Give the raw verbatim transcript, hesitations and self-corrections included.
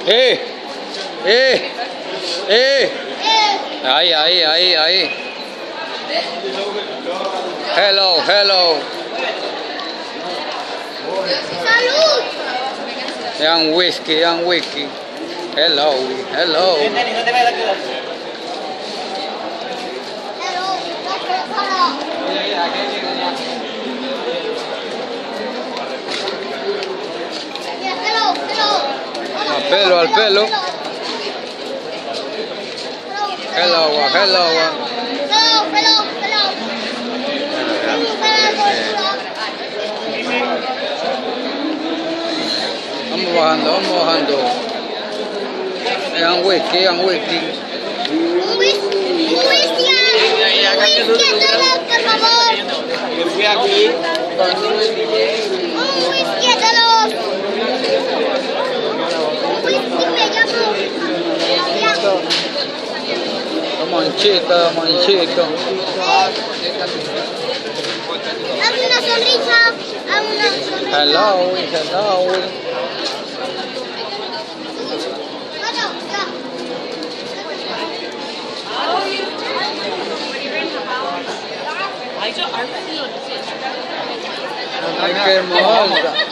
Eh, eh, eh. Ahí, ahí, ahí, ahí. Hello, hello. ¡Salud! Young whiskey, young whiskey. Hello, hello. Al pelo, al pelo. Hello, hello. Vamos bajando, vamos bajando. Young whiskey, young whiskey. Un whisky, un whisky, un whisky a todos, por favor. Yo fui aquí. Un whisky a todos. Un whisky me llamo. Monchito, monchito. Dame una sonrisa. Dame una sonrisa. Hello, hello. Bueno, ya. Ay, qué molda.